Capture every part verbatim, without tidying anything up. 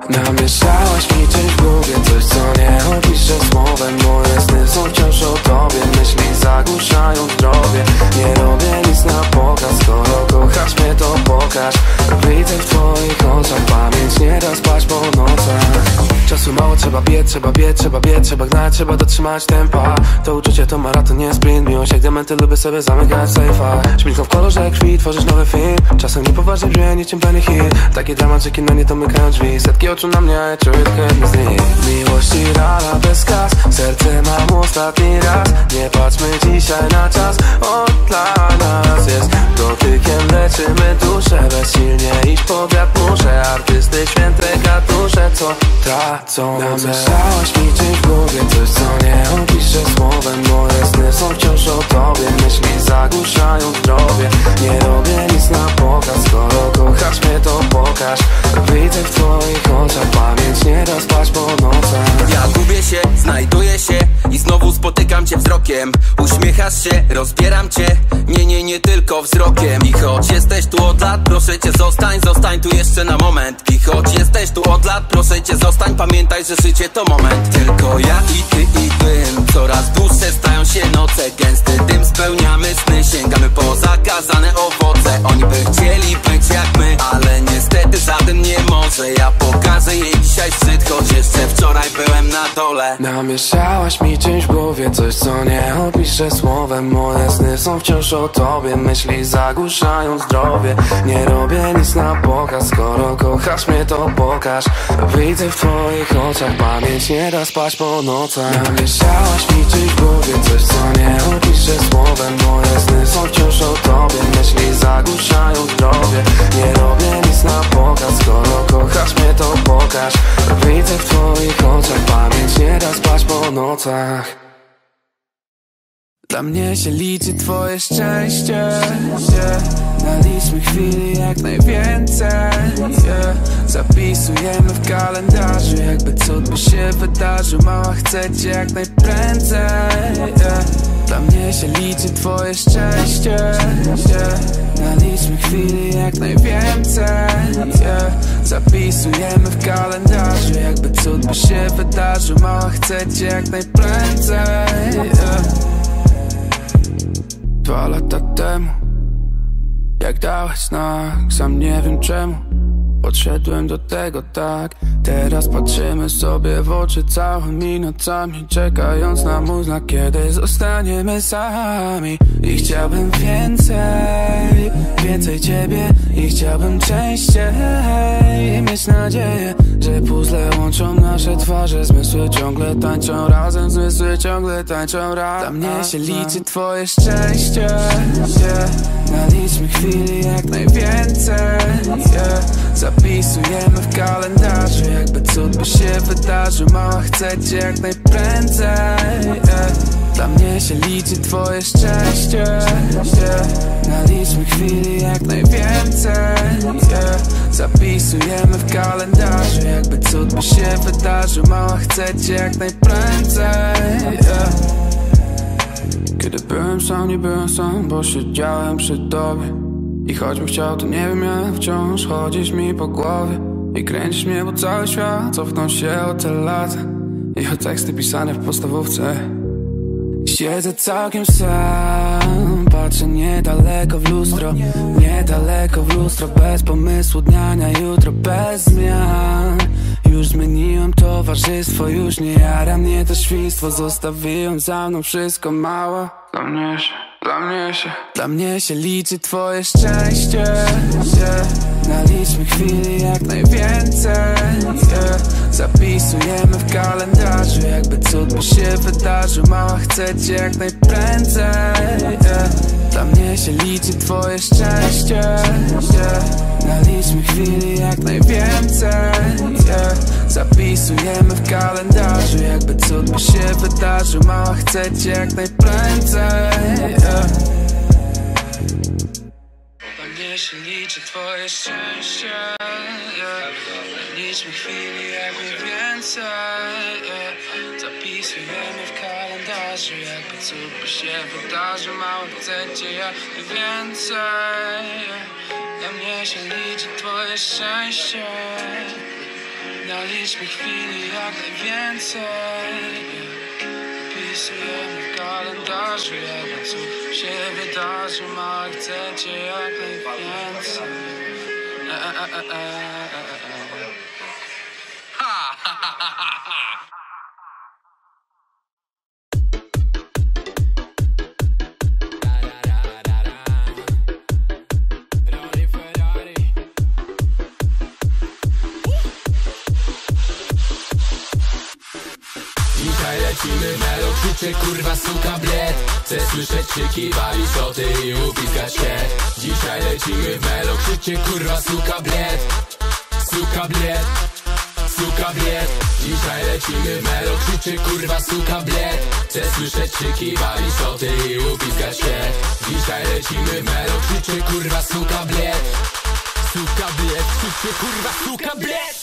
Namieszałaś mi czymś w głowie, coś co nie opiszę słowem. Moje sny są wciąż o tobie, myśli zagłuszają zdrowie. Nie robię nic na pokaz, skoro kochasz mnie to pokaż. Widzę w twoich oczach, pamięć nie da spać po nocach. Czasu mało, trzeba biec, trzeba biec, trzeba biec, trzeba gnać, trzeba dotrzymać tempa. To uczucie to maraton, nie sprint. Miłość jak diamenty, lubię sobie zamykać w sejfach. Śmilką w kolorze krwi, tworzysz nowy film. Czasem niepoważnie brzmi niczym Benny Hill. Takie dramaczyki na nie domykają drzwi. Setki oczu na mnie, ja czuję tylko jedny z nich. Miłości rana bez kas, serce mam ostatni raz. Nie patrzmy dzisiaj na czas, on dla nas jest dotykiem, leczymy duszę. Bezsilnie iść po wiatr muszę. Artysty święte katusze, co tracą. Namieszałaś mi czymś w głowie, coś co nie opiszę słowem. Moje sny są wciąż o tobie, myśli zagłuszają zdrowie. Nie robię nic na pokaz, skoro kochasz mnie to pokaż. Widzę w twoich oczach, pamięć nie da spać po nocach. Ja gubię się, znajduję się i znowu spotykam cię wzrokiem. Uśmiechasz się, rozbieram cię, nie, nie, nie tylko wzrokiem. I choć jesteś tu od lat, proszę cię zostań, zostań tu jeszcze na moment. I choć jesteś tu od lat, proszę cię zostań, pamiętaj, że życie to moment. Tylko ja i ty i dym, coraz dłuższe stają się noce. Gęsty dym, spełniamy sny, sięgamy po zakazane owoce. Oni by chcieli być jak my, ale niestety żaden nie może. Ja pokażę jej dzisiaj szczyt, choć jeszcze wczoraj byłem na dole. Namieszałaś mi czymś w głowie, coś co nie opiszę słowem. Moje sny są wciąż o tobie, myśli zagłuszają zdrowie. Nie robię nic na pokaz, skoro kochasz mnie to pokaż. Widzę w twoich oczach, pamięć nie da spać po nocach. Namieszałaś mi czymś w głowie, coś co nie opiszę słowem. Moje sny są wciąż o tobie, myśli zagłuszają zdrowie. Nie robię nic na pokaz, skoro kochasz mnie to pokaż. Widzę w twoich oczach, pamięć nie da spać po nocach. Dla mnie się liczy twoje szczęście, yeah. Naliczmy chwili jak najwięcej, yeah. Zapisujemy w kalendarzu, jakby cud by się wydarzył. Mała, chcę cię jak najprędzej, yeah. Dla mnie się liczy twoje szczęście, yeah. Naliczmy chwili jak najwięcej, yeah. Zapisujemy w kalendarzu, jakby cud by się wydarzył. Mała, chcę cię jak najprędzej, yeah. Dwa lata temu, jak dałeś znak, sam nie wiem czemu podszedłem do tego tak. Teraz patrzymy sobie w oczy całymi nocami, czekając na mój znak, kiedy zostaniemy sami. I chciałbym więcej, więcej ciebie. I chciałbym częściej mieć nadzieję, że puzzle łączą nasze twarze. Zmysły ciągle tańczą razem, zmysły ciągle tańczą razem. Dla mnie się liczy twoje szczęście, yeah. Naliczmy chwili jak najwięcej, yeah. Zapisujemy w kalendarzu, jakby cud by się wydarzył. Mała, chcę cię jak najprędzej, yeah. Dla mnie się liczy twoje szczęście, yeah. Naliczmy chwili jak najwięcej, yeah. Zapisujemy w kalendarzu, jakby cud by się wydarzył. Mała, chcę cię jak najprędzej, yeah. Kiedy byłem sam, nie byłem sam, bo siedziałem przy tobie. I choćbym chciał, to nie wiem jak wciąż chodzisz mi po głowie. I kręcisz mnie, bo cały świat cofnął się o te lata. I o teksty pisane w podstawówce. Siedzę całkiem sam, patrzę niedaleko w lustro. Niedaleko w lustro, bez pomysłu dnia na jutro, bez zmian. Już zmieniłem towarzystwo, już nie jara mnie to świństwo. Zostawiłem za mną wszystko mała. Dla mnie się, dla mnie się Dla mnie się liczy twoje szczęście, yeah. Naliczmy chwili jak najwięcej, yeah. Zapisujemy w kalendarzu, jakby cud by się wydarzył. Mała, chcę cię jak najprędzej, yeah. Dla mnie się liczy twoje szczęście, yeah. Naliczmy chwili jak najwięcej, yeah. Zapisujemy w kalendarzu, jakby cud by się wydarzył. Mała, chcę cię jak najprędzej, yeah. Dla mnie się liczy twoje szczęście, yeah. Naliczmy chwili jak najwięcej, yeah. Zapisujemy w kalendarzu, jakby cud by się wydarzył. Mała, chcę cię jak najwięcej, yeah. Dla mnie się liczy twoje szczęście, Naliczmy chwili jak najwięcej. Wpisujemy w kalendarzu jedno, co się wydarzy, a chcecie jak najwięcej. E, e, e, e, e, e. Ha, ha, ha, ha, ha. Dzisiaj lecimy melo, krzyczy kurwa suka bled. Chcę słyszeć krzyki, walić szoty i upiskać się. Dzisiaj lecimy w melo, krzyczy kurwa suka bled. Suka bled, suka bled. Dzisiaj lecimy w melo, krzyczy kurwa suka bled. Chcę słyszeć krzyki, walić szoty i upiskać się. Dzisiaj lecimy w melo, krzyczy kurwa suka bled. Suka bled, krzyczy kurwa suka bled.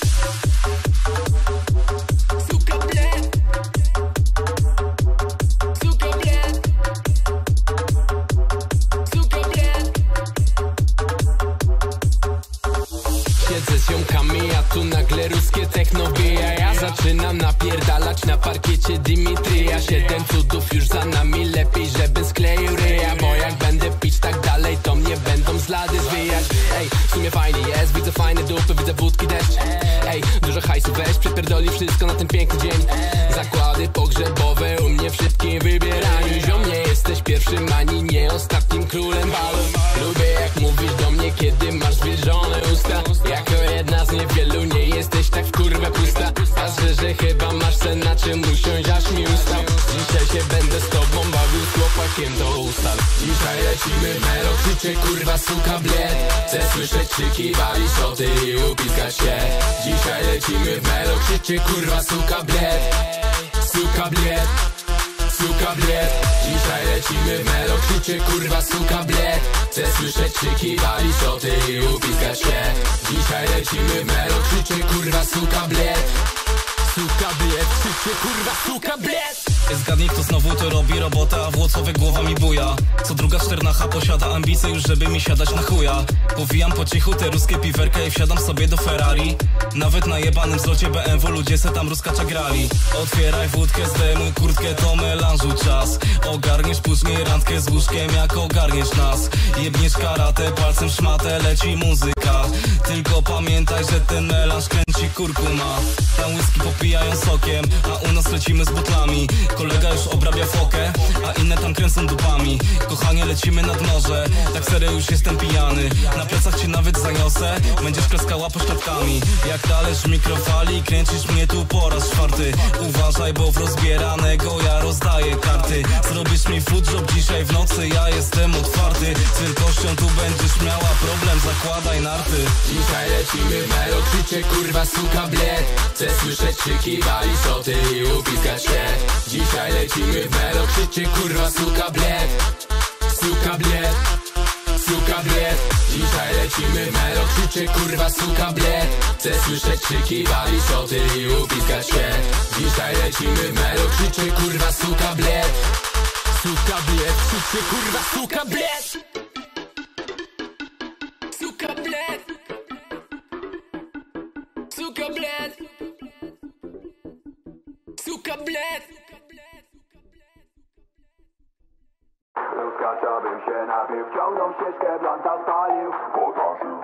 Siedzę z ziomkami, a tu nagle ruskie techno wbija. Ja zaczynam napierdalać na parkiecie Dimitrija. Siedem cudów już za nami, lepiej żebym skleił ryja. Bo jak będę pić tak dalej, to mnie będą z lady zwijać. Ej, w sumie fajnie jest, widzę fajne dupy, widzę wódki deszcz. Ej, dużo hajsu weź, przepierdoli wszystko na ten piękny dzień. Zakłady pogrzebowe u mnie w szybkim wybieraniu. Ziom, nie jesteś pierwszym ani nie ostatnim królem balu. Lubię jak mówisz do mnie, kiedy masz zwilżone usta. Jako jedna z niewielu nie jesteś tak w kurwę pusta. A szczerze chyba masz sen na czym usiąść, aż mi ustał. Dzisiaj się będę z tobą bawił, z chłopakiem do ustal. Dzisiaj lecimy melo, krzyczy kurwa suka bled. Chcę słyszeć krzyki, walić szoty i upiskać się. Dzisiaj lecimy w melo, krzyczy kurwa suka bled. Suka bled, suka bled. Dzisiaj lecimy w melo, krzyczy kurwa suka bled. Chcę słyszeć krzyki, walić szoty i upiskać się. Dzisiaj lecimy w melo, krzyczy kurwa suka bled. Suka bled, krzyczy kurwa suka bled. Zgadnij kto znowu to robi robotę, a w Łotwowie głowa mi buja. Co druga czternacha posiada ambicje już, żeby mi siadać na chuja. Powijam po cichu te ruskie piwerka i wsiadam sobie do Ferrari. Nawet na jebanym zlocie B M W ludzie se tam ruskacza grali. Otwieraj wódkę, zdejmuj kurtkę, to melanżu czas. Ogarniesz później randkę z łóżkiem, jak ogarniesz nas. Jebniesz karate, palcem szmatę, leci muzyka. Tylko pamiętaj, że ten melanż kręci kurkuma. Tam whisky popijają sokiem, a u nas lecimy z butlami. Kolega już obrabia fokę, a inne tam kręcą dupami. Kochanie, lecimy nad morze, tak serio już jestem pijany. Na plecach cię nawet zaniosę, będziesz klaskała pośladkami. Jak talerz mikrofali, kręcisz mnie tu po raz czwarty. Uważaj, bo w rozbieranego ja rozdaję karty. Zrobisz mi food job dzisiaj w nocy, ja jestem otwarty. Z wielkością tu będziesz miała problem, zakładaj narty. Dzisiaj lecimy melo, krzyczy kurwa suka bled. Chcę słyszeć krzyki, walić szoty i upiskać się. Dzisiaj lecimy w melo, krzyczy kurwa suka bled. Suka bled, suka bled. Dzisiaj lecimy w melo, krzyczy kurwa suka bled. Chcę słyszeć krzyki, walić szoty i upiskać się. Dzisiaj lecimy w melo, krzyczy kurwa suka bled. Suka bled, krzyczy kurwa suka bled. Suka bled, suka bled, suka bled. Skacza bym się napił, wciągnął ścieżkę, blanta spalił. Potaszył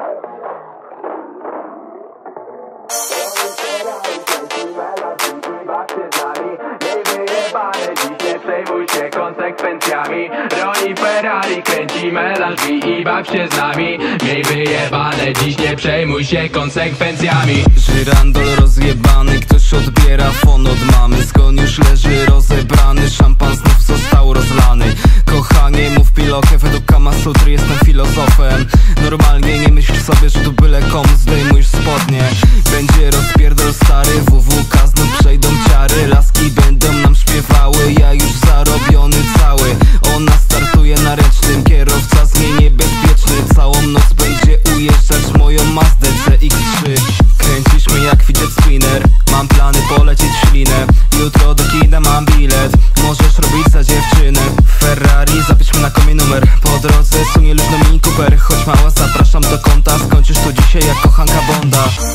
Jej wyjebane, dziś nie przejmuj się konsekwencjami. Roni Ferrari, kręci melanż i baw się z nami. Miej wyjebane, dziś nie przejmuj się konsekwencjami. Żyrandol rozjebany, ktoś odbiera fon od mamy. Skon już leży rozebrany, szampan znów został rozlany. Kochanie, mów pilokę, według Kama Sutry jestem filozofem. Normalnie nie myśl sobie, że tu byle komu zdejmujesz spodnie. Będzie rozpierdol stary, W W K znów przejdą ciary. Laski będą nam śpiewały, ja już zarobiony cały. Ona startuje na ręcznym, kierowca z niej niebezpieczny. Całą noc będzie ujeżdżać moją Mazdę C X trzy. Kręcisz mnie jak fidget spinner, mam plany polecieć w ślinę. Jutro do kina mam bilet, możesz robić za dziewczynę. Ferrari, zapisz mnie na komie numer. Po drodze sunie luźno Mini Cooper. Chodź mała, zapraszam do kąta, skończysz tu dzisiaj jak kochanka Bonda. Roni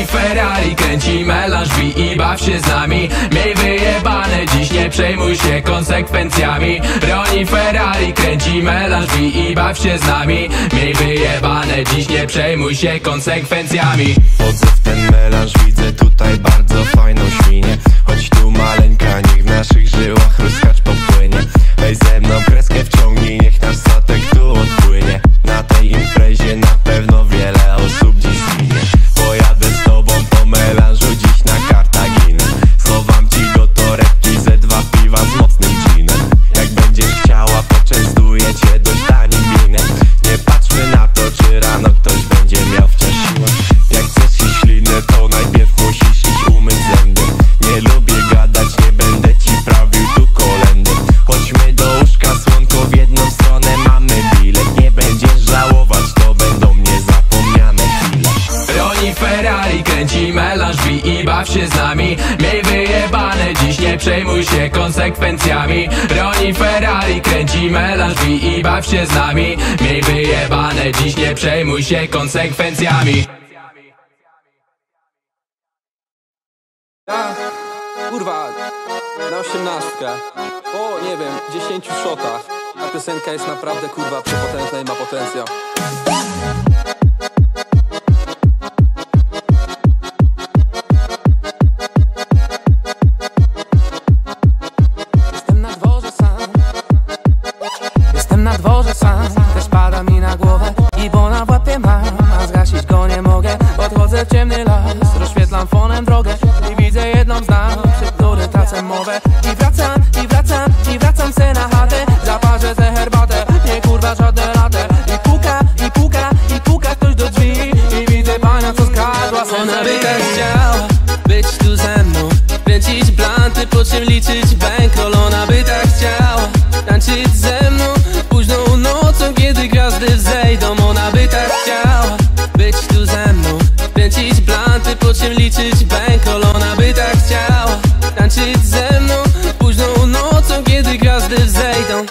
Roni Ferrari kręci melanż, bij i baw się z nami. Miej wyjebane, dziś nie przejmuj się konsekwencjami. Roni Ferrari kręci melanż, bij i baw się z nami. Miej wyjebane, dziś nie przejmuj się konsekwencjami. Wchodzę w ten melanż, widzę tutaj bardzo fajną świnię. Choć tu maleńka, niech w naszych żyłach rozkacz popłynie. Weź ze mną kreskę wciągnij, niech nasz statek tu odpłynie. Na tej imprezie na pewno wiele osób dziś zginie. Pojadę z tobą po melanżu dziś na Kartaginę. Schowam ci do torebki ze dwa piwa z mocnym ginem. Jak będziesz chciała, poczęstuję cię dość tanim winem. Nie patrzmy na to, czy rano ktoś będzie miał wciąż siłę. Jak chcesz iść ślinę, to najpierw musisz iść umyć zęby. Nie lubię gadać, nie będę ci prawił tu kolędy. Chodźmy do łóżka, słonko w jedną stronę, mamy bilet. Nie będziesz żałować, to będą niezapomniane chwile. Roni Ferrari kręci melanż, bij i baw się z nami. Miej wyjebane, dziś nie przejmuj się konsekwencjami. Roni Ferrari kręci melanż, bij i baw się z nami. Miej wyjebane, dziś nie przejmuj się konsekwencjami. Ja, kurwa, na osiemnastkę, o nie wiem, dziesięciu shotach. Ta piosenka jest naprawdę kurwa przepotężna i ma potencjał. Jestem na dworze sam, jestem na dworze sam. Też pada mi na głowę i bona w łapie mam, a zgasić go nie mogę. Odchodzę w ciemny las, rozświetlam fonem drogę i widzę jedną z nas, przy której tracę mowę. I wracam, i wracam, i wracam se na chatę. Zaparzę tę herbatę, nie kurwa żadne latę. I puka, i puka, i puka ktoś do drzwi. I widzę panią, co skradła serce. Ona by tak chciała być tu ze mną, kręcić blanty, po czym liczyć bankroll. Ona by tak chciała tańczyć ze mną późną nocą, kiedy gwiazdy wzejdą. Ona by tak chciała być tu ze mną, kręcić blanty, po czym liczyć bankroll. Ona by tak chciała tańczyć ze mną późną nocą, kiedy gwiazdy wzejdą.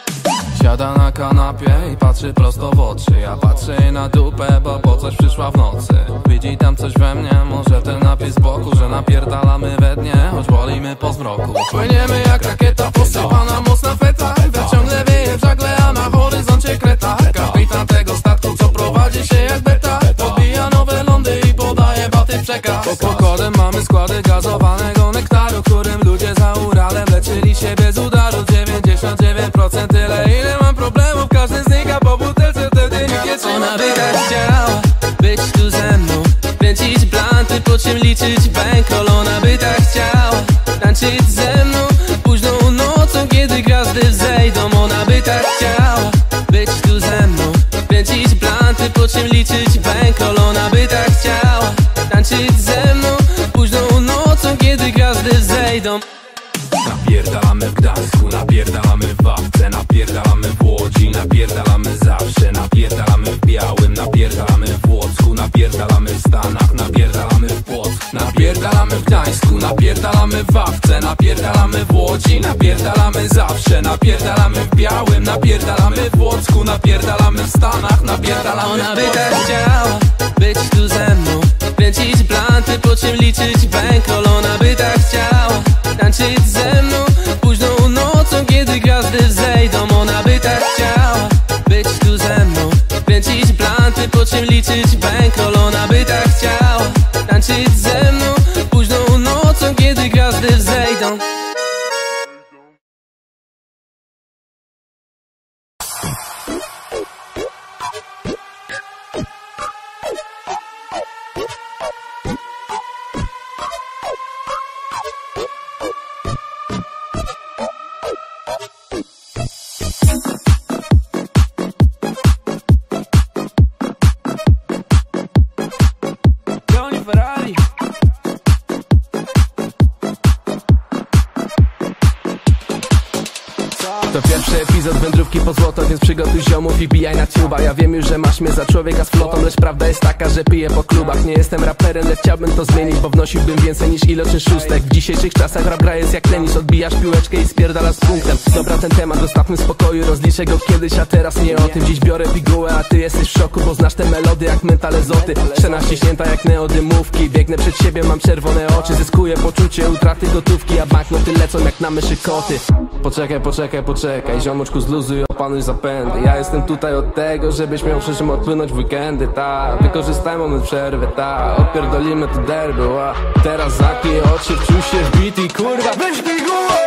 Siada na kanapie i patrzy prosto w oczy. Ja patrzę jej na dupę, bo po coś przyszła w nocy. Widzi tam coś we mnie, może ten napis z boku, że napierdalamy we dnie, choć wolimy po zmroku. Płyniemy jak rakieta, posypana mocna feta. Wiatr ciągle wieje w żagle, a na horyzoncie kreta. Kapitan tego statku, co prowadzi się jak beta, podbija nowe lądy i podaje baty w przekaz. Pod pokładem mamy składy gazowanego nektaru, którym ludzie za Uralem leczyli się bez udaru. Dziewięćdziesiąt dziewięć procent tyle, ile mam problemów, każdy znika po butelce, wtedy nikt nie trzyma. Ona by tak chciała być tu ze mną, kręcić blanty, po czym liczyć bankroll. Ona by tak chciała tańczyć ze mną późną nocą, kiedy gwiazdy wzejdą. Ona by tak chciała być tu ze mną, kręcić blanty, po czym liczyć bankroll. Ona by tak chciała tańczyć ze mną późną nocą, kiedy gwiazdy wzejdą. Napierdalamy w Gdańsku, napierdalamy w Wawce, napierdalamy w Łodzi, napierdalamy zawsze, napierdalamy w Białym, napierdalamy w Łocku, napierdalamy w Stanach, napierdalamy w Płocku, napierdalamy w Gdańsku, napierdalamy w Wawce, napierdalamy w Łodzi, napierdalamy zawsze, napierdalamy w Białym, napierdalamy w Łocku, napierdalamy w Stanach, napierdalamy. Ona by tak chciała być tu ze mną, kręcić blanty, po czym liczyć bankroll. Ona by tak chciała tańczyć ze mną późną nocą, kiedy gwiazdy wzejdą. Ona by tak chciała być tu ze mną, kręcić blanty, po czym liczyć bankroll. Ona by tak chciała tańczyć ze mną późną nocą, kiedy gwiazdy wzejdą. Roni Ferrari. Pierwszy epizod wędrówki po złoto, więc przygotuj ziomów i bijaj na tuba. Ja wiem już, że masz mnie za człowieka z flotą, lecz prawda jest taka, że piję po klubach. Nie jestem raperem, lecz chciałbym to zmienić, bo wnosiłbym więcej niż iloczyn szóstek. W dzisiejszych czasach rap gra jest jak tenis, odbijasz piłeczkę i spierdalasz z punktem. Dobra, ten temat zostawmy w spokoju, rozliczę go kiedyś, a teraz nie o tym. Dziś biorę pigułę, a ty jesteś w szoku, bo znasz te melody jak mentale zoty. Szczena ściśnięta jak neodymówki, biegnę przed siebie, mam czerwone oczy. Zyskuję poczucie utraty gotówki, a banknoty lecą jak na myszy koty. Poczekaj, poczekaj, poczekaj, ziomuczku zluzuj, opanuj zapędy. Ja jestem tutaj od tego, żebyś miał przy czym odpłynąć w weekendy, ta. Wykorzystaj moment przerwy, ta. Odpierdolimy to derby, a teraz zamknij oczy, wczuj się w beat i kurwa weź pigułę!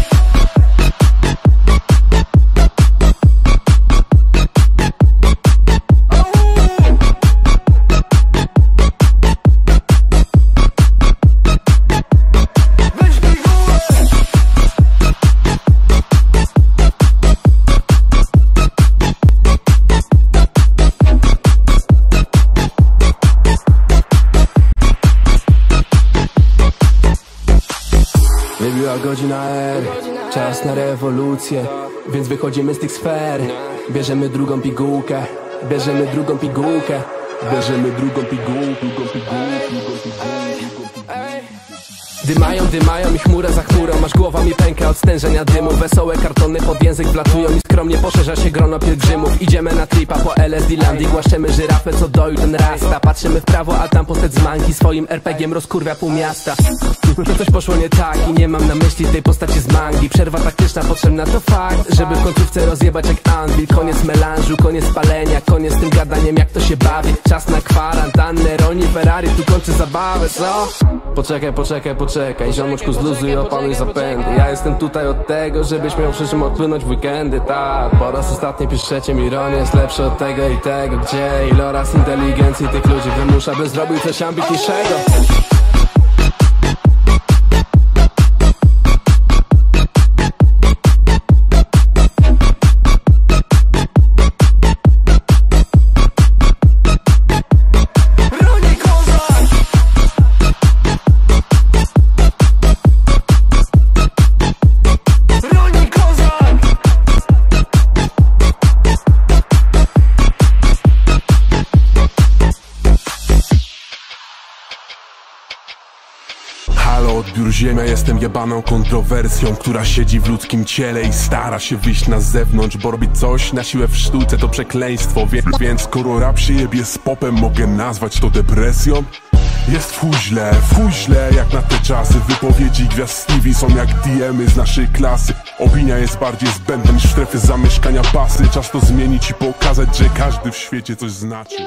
Wybiła godzina R, czas na rewolucję, więc wychodzimy z tych sfer. Bierzemy drugą pigułkę, bierzemy drugą pigułkę, bierzemy drugą pigułkę, drugą pigułkę, drugą pigułkę. Dymają, dymają i chmura za chmurą, aż głowa mi pęka od stężenia dymu. Wesołe kartony pod język wlatują i skromnie poszerza się grono pielgrzymów. Idziemy na tripa po L S D Landii, głaszczemy żyrafę co doił ten rasta. Patrzymy w prawo, a tam postać z manki swoim er pe giem rozkurwia pół miasta. To coś poszło nie tak i nie mam na myśli tej postaci z mangi. Przerwa taktyczna potrzebna to fakt, żeby w końcówce rozjebać jak Anvil. Koniec melanżu, koniec palenia, koniec z tym gadaniem jak to się bawi. Czas na kwarantannę, Roni Ferrari tu kończy zabawę, co? Poczekaj, poczekaj, poczekaj, ziomuczku zluzuj, opanuj zapędy. Ja jestem tutaj od tego, żebyś miał przy czym odpłynąć w weekendy, tak. Po raz ostatni piszecie mi, ironia jest lepsza od tego i tego. Gdzie iloraz inteligencji tych ludzi wymusza, by zrobił coś ambitniejszego. Odbiór ziemia, jestem jebaną kontrowersją, która siedzi w ludzkim ciele i stara się wyjść na zewnątrz, bo robić coś na siłę w sztuce to przekleństwo. Wie, więc skoro rap się jebie z popem, mogę nazwać to depresją? Jest w chuj źle, w chuj źle jak na te czasy. Wypowiedzi gwiazd Stevie są jak D M y z naszej klasy. Opinia jest bardziej zbędna niż w strefie zamieszkania pasy. Czas to zmienić i pokazać, że każdy w świecie coś znaczy.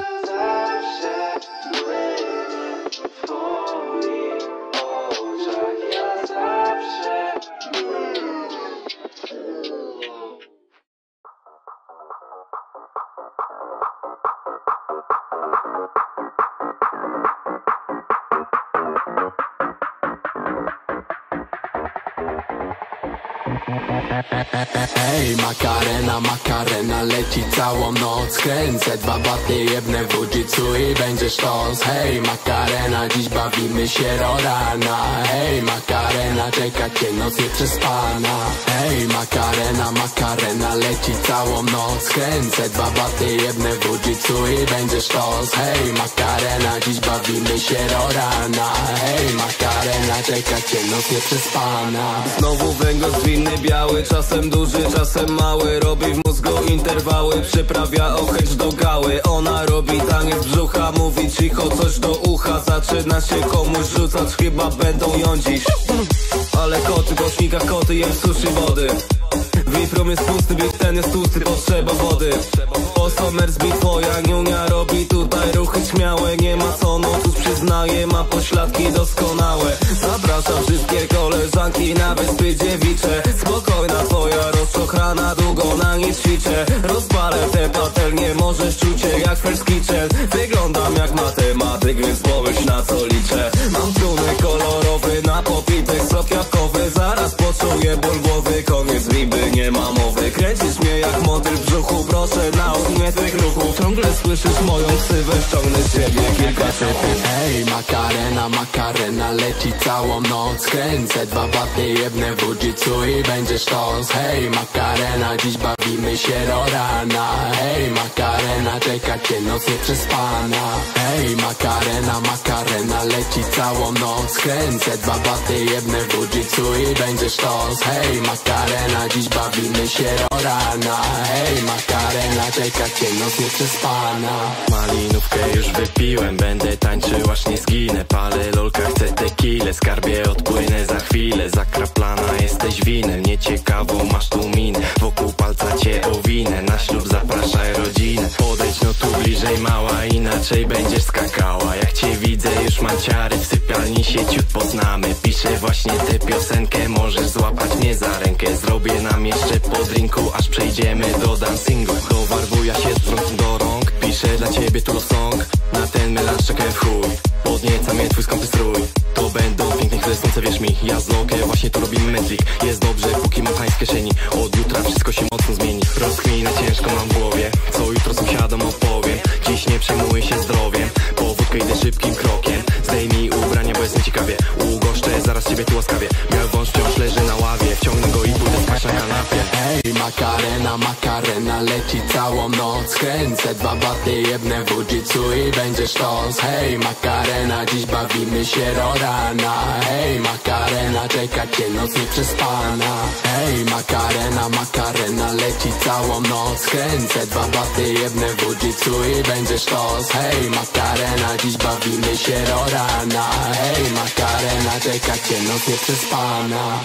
Hej, Makarena, Makarena leci całą noc. Kręcę dwa baty, jebnę w jiu-jitsu i będzie sztos. Hej, Makarena, dziś bawimy się do rana. Hej, Makarena, czeka cię noc nieprzespana. Hej, Makarena, Makarena leci całą noc. Kręcę dwa baty, jebnę w jiu-jitsu i będzie sztos. Hej, Makarena, dziś bawimy się do rana. Hej, Makarena, czeka cię noc nieprzespana. Znowu węgorz biały, czasem duży, czasem mały. Robi w mózgu interwały, przyprawia ochęć do gały. Ona robi taniec brzucha, mówi cicho coś do ucha. Zaczyna się komuś rzucać, chyba będą ją dziś. Ale koty, w głośnikach koty, jem sushi wody. Wiprom jest pusty, bit ten jest tłusty, potrzeba wody. Posomers beat, twoja niunia robi tutaj ruchy śmiałe. Nie ma co, no cóż przyznaję, ma pośladki doskonałe. Zapraszam wszystkie koleżanki na wyspy dziewicze. Spokojna twoja rozczochrana, długo na nie ćwiczę. Rozpalę tę patelnię, możesz czuć się jak First Kitchen. Wyglądam jak matematyk, więc pomyśl na co liczę. Mam truny kolorowy, na popitek sok jabłkowy. Zaraz poczuję ból głowy, koniec riby, nie ma mowy. Kręcisz mnie jak motyl w brzuchu, proszę proszę na ogniu tych ruchów. Ciągle słyszysz moją ksywę, ściągnę z ciebie kilka typów. Hej, Makarena, Makarena leci całą noc. Kręcę dwa baty, jebnę w jiu-jitsu i będzie sztos. Hej, Makarena, dziś bawimy się do rana. Hej, Makarena, czeka cię noc nieprzespana. Hej, Makarena, Makarena leci całą noc. Kręcę dwa baty, jebnę w jiu-jitsu i będzie sztos. Hej, Makarena, dziś bawimy się do rana. Hej, Makarena, czeka cię noc nieprzespana. Malinówkę już wypiłem, będę tańczył aż nie zginę. Palę lolka, chcę tequilę, skarbie odpłynę za chwilę. Zakraplana jesteś winem, nieciekawą masz tu minę. Wokół palca cię owinę, na ślub zapraszaj rodzinę. Podejdź no tu bliżej mała, inaczej będziesz skakała. Jak cię widzę już mam ciary, w sypialni się ciut poznamy. Piszę właśnie tę piosenkę, możesz złapać mnie za rękę. Zrobię nam jeszcze po drinku, aż przejdziemy do dancingu. Dowarbuja się z rąk do rąk, piszę dla ciebie tu song. Na ten melanż czekałem w chuj, podnieca mnie twój skąpy strój. To będą piękne chwile słońce, wierz mi. Ja z Lokę właśnie tu robimy medlik. Jest dobrze, póki mam hajs w kieszeni. Od jutra wszystko się mocno zmieni. Rozkminę ciężko mam w głowie, co jutro sąsiadom opowiem. Dziś nie przejmuję się zdrowiem, po wódkę idę szybkim krokiem. Zdejmij ubrania, bo jest nieciekawie. Ugoszczę zaraz ciebie tu łaskawie. Miał wąż wciąż leży na ławie, wciągnę go i pójdę spać na kanapie. Hej, Makarena, Makarena leci całą noc. Kręcę dwa baty, jebnę w jiu-jitsu i będzie sztos. Hej, Makarena, dziś bawimy się do rana. Hej, Makarena, czeka cię noc nieprzespana. Hej, Makarena, Makarena leci całą noc. Kręcę dwa baty, jebnę w jiu-jitsu i będzie sztos. Hej, Makarena, dziś bawimy się do rana. Hej, Makarena, czeka cię noc nieprzespana.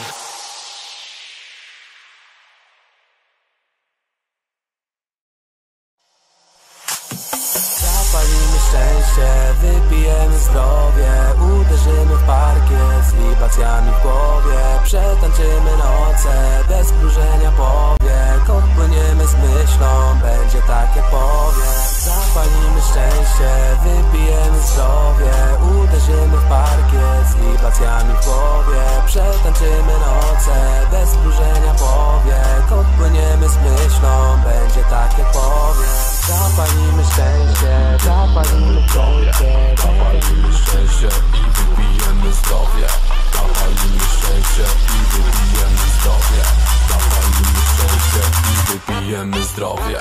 Zapalimy szczęście, wypijemy zdrowie. Uderzymy w parkiet z libacjami w głowie. Przetańczymy noce, bez mrużenia powiek. Odpłyniemy z myślą, będzie tak jak powie. Zapalimy szczęście, wypijemy zdrowie. Uderzymy w parkiet z libacjami w głowie. Przetańczymy noce, bez mrużenia powiek. Odpłyniemy z myślą, będzie tak jak powie. Zapalimy szczęście, zapalimy szczęście, Zapalimy szczęście i wypijemy zdrowie. Zapalimy szczęście i wypijemy zdrowie. Zapalimy szczęście i wypijemy zdrowie.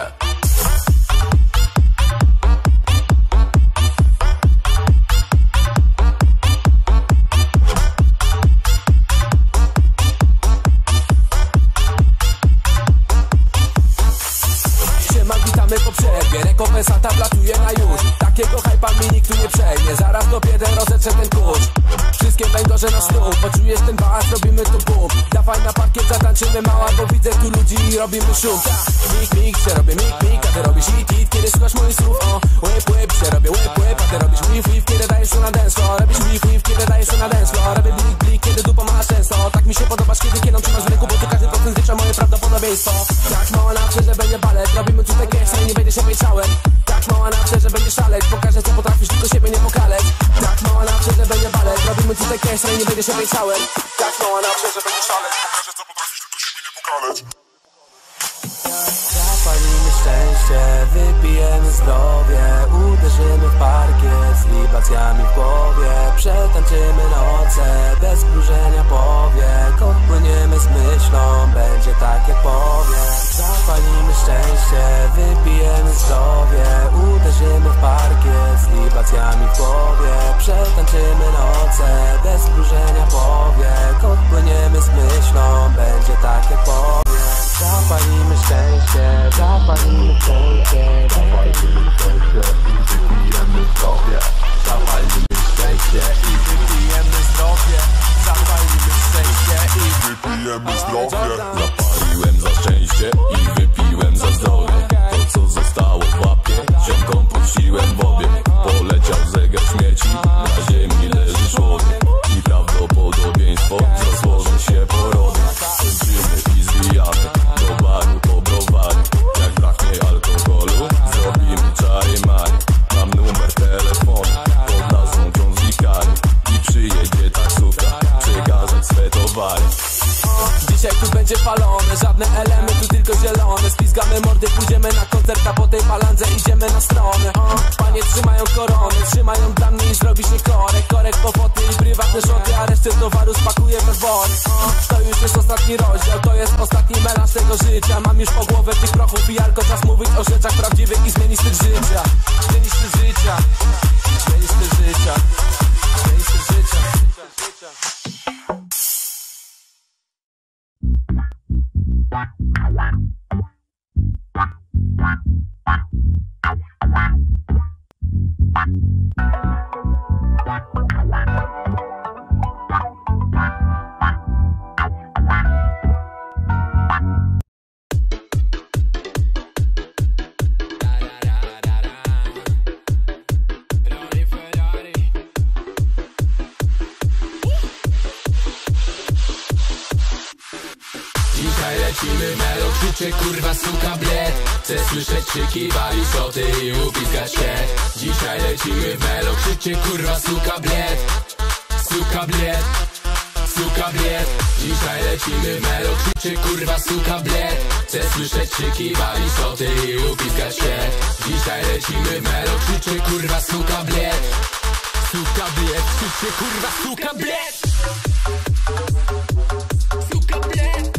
Po przerwie, rekompensata wlatuje na już. Takiego hypa mi nikt tu nie przejmie. Zaraz dopiero rozetrze ten kurz. Wszystkie węgorze na stół, poczujesz ten bas, robimy tu bum. Dawaj na parkiet, zatańczymy mała, bo widzę tu ludzi i robimy szum. Mik, mik, się robię mik, mik, a ty robisz hit, hit, kiedy słuchasz moich słów. O, whip, whip, się robię whip, whip, a ty robisz whip, whip, kiedy dajesz się na dance floor. Robisz whip, whip, kiedy dajesz się na dance floor. Robię blik, blik, kiedy dupa masz często. Tak mi się podobasz, kiedy kieną trzymasz w ręku, bo tu każdy procent zlicza moje prawdopodobieństwo. Tak mała na wsze, że będzie balet, robimy tutaj cash, nie będzie się pieczałem. Tak mała na wsze, że będzie szaleć, pokażę co potrafisz, tylko siebie nie pokaleć. Tak mała na wsze, że będzie balet, robimy tutaj cash, nie będzie się pieczałem. Tak mała na wsze, że będzie szaleć, pokażę co potrafisz, tylko siebie nie pokaleć. Zapalimy szczęście, wypijemy zdrowie. Uderzymy w parkiet z libacjami w głowie. Przetańczymy noce, bez mrużenia powiek. Odpłyniemy z myślą, będzie tak jak powie. Zapalimy szczęście, wypijemy zdrowie. Uderzymy w parkiet z libacjami w głowie. Przetańczymy noce, bez mrużenia powiek. Odpłyniemy z myślą, będzie tak jak powie. Zapalimy szczęście, zapalimy szczęście, zapalimy szczęście i wypijemy zdrowie. Zapalimy szczęście i wypijemy zdrowie. Zapalimy szczęście i wypijemy zdrowie. Zapaliłem za szczęście i wypiłem za zdrowie. To co zostało w łapie, ziomką puściłem w obie. Poleciał zegar śmieci, na ziemi leży człowiek. I prawdopodobieństwo wzrosło, że się porody. Kończymy i zwijamy do baru po browary. Jak braknie alkoholu, zrobimy czary mary. Mam numer telefonu pod nazwą John Zikary. I przyjedzie taksówka przekazać swe towary. Dziś dzisiaj tu będzie palone. Żadne elementy, tylko zielone. Spizgamy mordy, pójdziemy na koncert, a po tej balandze idziemy na stronę. O, panie trzymają koronę, trzymają dla mnie i zrobi się korek. Korek, powoty i prywatne szoty, a resztę towaru spakuję we worek. To już jest ostatni rozdział, to jest ostatni melanż tego życia. Mam już po głowę tych prochów i alko, czas mówić o rzeczach prawdziwych i zmienić styl życia. Zmienić styl życia. Zmienić styl życia. Zmienić styl życia. Dzisiaj lecimy melo, krzyczy kurwa suka bled. Chcę słyszeć krzyki, wali szoty i upiskać się. Dzisiaj lecimy w melo, krzyczy kurwa suka bled. Suka bled, suka bled. Dzisiaj lecimy w melo, krzyczy kurwa suka bled. Chcę słyszeć krzyki, wali szoty i upiskać się. Dzisiaj lecimy w melo, krzyczy kurwa suka bled. Suka bled, krzyczy kurwa suka bled. Suka bled.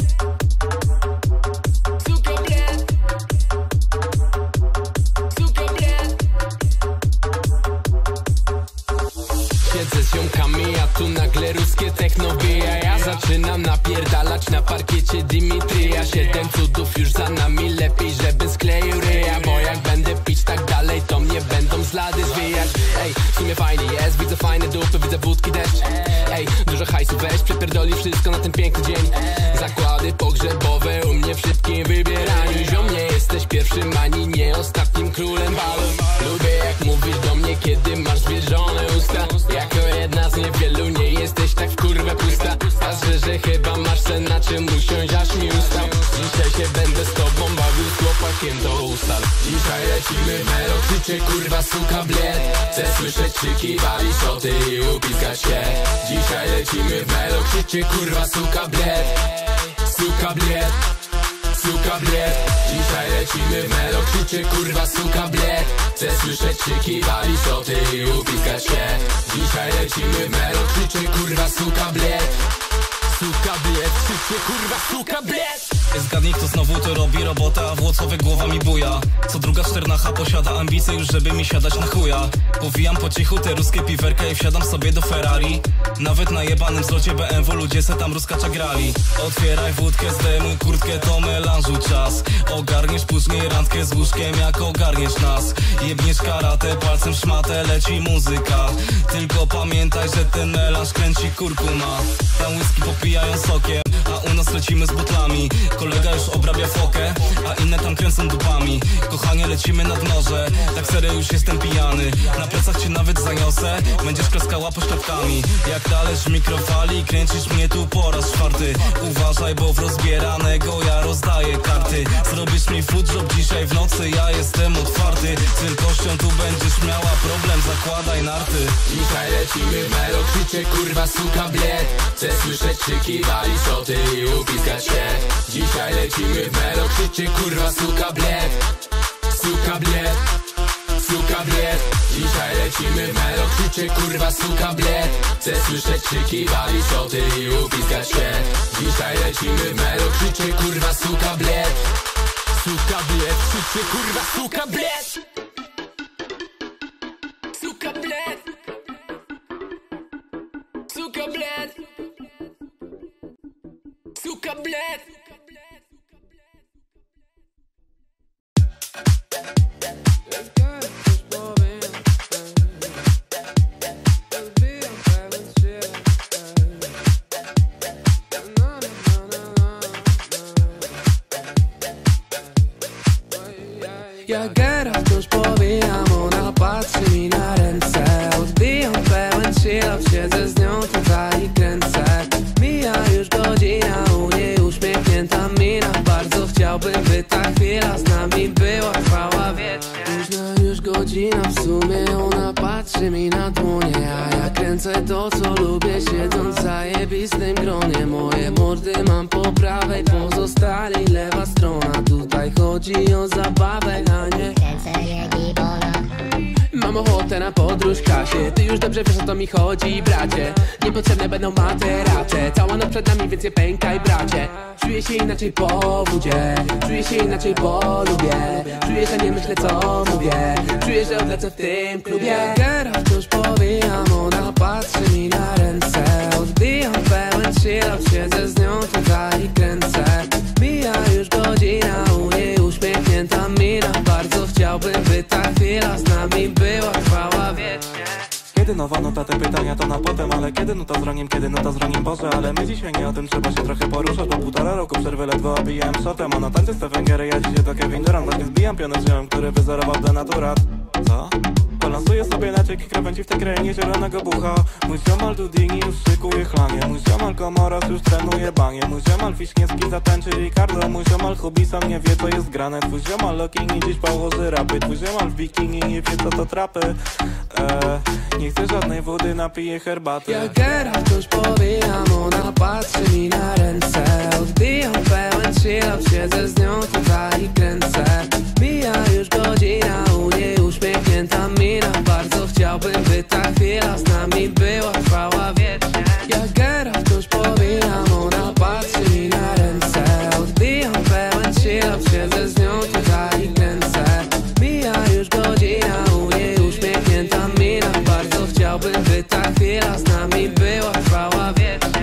Siedzę z ziomkami, a tu nagle ruskie techno wija. Ja zaczynam napierdalać na parkiecie Dimitrija. Siedem cudów już za nami, lepiej żebym skleił ryja. Bo jak będę pić tak dalej, to mnie będą z lady zwijać. Ej, w sumie fajnie jest, widzę fajne dupy, widzę wódki deszcz. Ej, dużo hajsu weź, przepierdoli wszystko na ten piękny dzień. Zakłady pogrzebowe u mnie w szybkim wybieraniu. Ziom, nie jesteś pierwszym ani nie ostatnim królem balu. Lubię jak mówisz do mnie, kiedy masz zwierzone usta. Jako jedna z niewielu nie jesteś tak w kurwę pusta. A że chyba masz sen na czym usiąść, aż mi ustał. Dzisiaj się będę z tobą bawił, z chłopakiem to ustal. Dzisiaj lecimy melo, krzyczy kurwa suka bled. Chcę słyszeć krzyki, wali szoty i upiskać się. Dzisiaj lecimy w melo, krzyczy kurwa suka bled. Suka bled, suka bled. Dzisiaj lecimy w melo, krzyczy kurwa suka bled. Chcę słyszeć krzyki, wali szoty i upiskać się. Dzisiaj lecimy w melo, krzyczy kurwa suka bled. Suka bled, krzyczy kurwa suka bled. Zgadnij kto znowu to robi robota, a Włocławek głowa mi buja. Co druga czternacha posiada ambicje już, żeby mi siadać na chuja. Powijam po cichu te ruskie piwerka i wsiadam sobie do Ferrari. Nawet na jebanym zlocie B M W ludzie se tam ruskacza grali. Otwieraj wódkę, zdejmuj kurtkę, to melanżu czas. Ogarniesz później randkę z łóżkiem, jak ogarniesz nas. Jebniesz karatę, palcem szmatę, leci muzyka. Tylko pamiętaj, że ten melanż kręci kurkuma. Tam whisky popijają sokiem, a u nas lecimy z butlami. Kolega już obrabia fokę, a inne tam kręcą dupami. Kochanie, lecimy nad morze, tak serio już jestem pijany. Na plecach cię nawet zaniosę, będziesz klaskała pośladkami. Jak talerz mikrofali, kręcisz mnie tu po raz czwarty. Uważaj, bo w rozbieranego ja rozdaję karty. Zrobisz mi food job dzisiaj w nocy, ja jestem otwarty. Z wielkością tu będziesz miała problem, zakładaj narty. Dzisiaj lecimy melo, krzyczy kurwa suka bled. Chcę słyszeć krzyki, wali szoty i upiskać się. Dzisiaj lecimy w melo, krzyczy kurwa suka bled. Suka bled, suka bled. Dzisiaj lecimy w melo, krzyczy kurwa suka bled. Chcę słyszeć krzyki, wali szoty i upiskać się. Dzisiaj lecimy w melo, krzyczy kurwa suka bled. Suka bled, krzyczy kurwa suka bled. Suka bled. Suka bled. Suka bled. Jak Geralt wciąż powijam, ona patrzy mi na ręce. Odbijam pełen chillot, siedzę z nią tutaj i kręcę. Mija już godzina, u niej uśmiechnięta mina. Bardzo chciałbym, by ta chwila z nami była, trwała wiecznie. Późna już godzina, w sumie ona patrzy mi na dłonie. A ja kręcę to, co lubię, siedząc w zajebistym gronie. Moje morze mordy mam po prawej, pozostali lewa strona. Tutaj chodzi o zabawę, a nie kręcenie gibona. Mam ochotę na podróż w czasie, ty już dobrze wiesz o to mi chodzi, bracie. Niepotrzebne będą materacze, cała noc przed nami, więc nie pękaj, bracie. Czuję się inaczej po wódzie, czuję się inaczej po lubię. Czuję, że nie myślę co mówię, czuję, że odlecę w tym klubie. Teraz wciąż powijam, ona patrzy mi na ręce. Odbijam pełen chillout, siedzę z nią tutaj i kręcę. Mija już godzina, u niej uśmiechnięta mina. Bardzo chciałbym, by ta chwila z nami była, trwała wiecznie. Kiedy nowa nuta, te pytania to na potem. Ale kiedy nuta z rogiem, kiedy nuta z rogiem, Boże. Ale my dzisiaj nie o tym, trzeba się trochę poruszać. Po półtora roku przerwy ledwo obijałem shotem. Ona tańczy Stephen Gary, ja dzisiaj to Kevin Durant. Właśnie zbijam pionę z ziomem, który wyzerował denaturat. Co? Balansuję sobie na cieki krawędzi w tej krainie zielonego bucha. Mój ziomal Dudini już szykuje chlanie. Mój ziomal Komoras już trenuje banie. Mój ziomal Wiśniewski zatańczy Ricardo. Mój ziomal Hobby sam nie wie co jest grane. Twój ziomal Lokini dziś położy rapy. Twój ziomal w bikini nie wie co to trapy. eee, Nie chcę żadnej wody, napiję herbaty. Jak Geralt wciąż powijam, ona patrzy mi na ręce. Odbijam pełen chillout, siedzę z nią tutaj i kręcę. Mija już godzina, u niej uśmiechnięta mina. Bardzo chciałbym, by ta chwila z nami była, trwała wiecznie. Jak Geralt wciąż powijam, ona patrzy mi na ręce. Odbijam pełen chillout, siedzę z nią tutaj i kręcę. Mija już godzina, u niej uśmiechnięta mina. Bardzo chciałbym, by ta chwila z nami była, trwała wiecznie.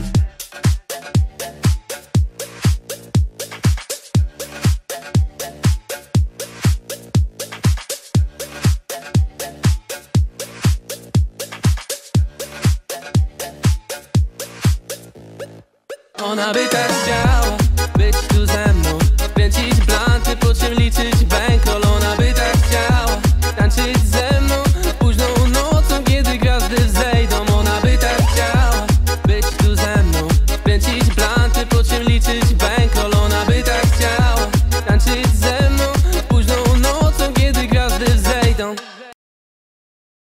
Ona by tak chciała być tu ze mną, kręcić blanty, po czym liczyć bankroll.